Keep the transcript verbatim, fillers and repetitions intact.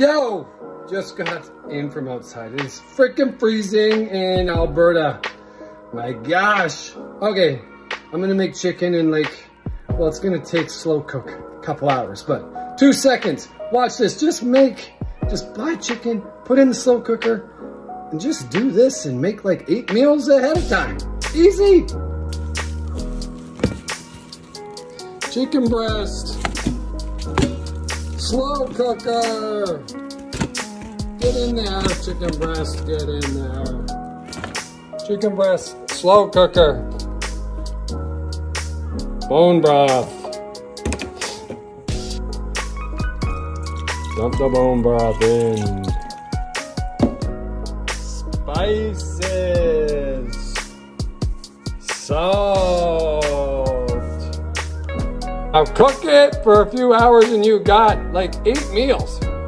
Yo, just got in from outside. It's freaking freezing in Alberta. My gosh. Okay, I'm gonna make chicken in like, well, it's gonna take slow cook a couple hours, but two seconds. Watch this, just make, just buy chicken, put in the slow cooker, and just do this and make like eight meals ahead of time. Easy. Chicken breast. Slow cooker. Get in there, chicken breast, get in there. Chicken breast, slow cooker. Bone broth. Dump the bone broth in. Spices. Salt. Now cook it for a few hours and you got like eight meals.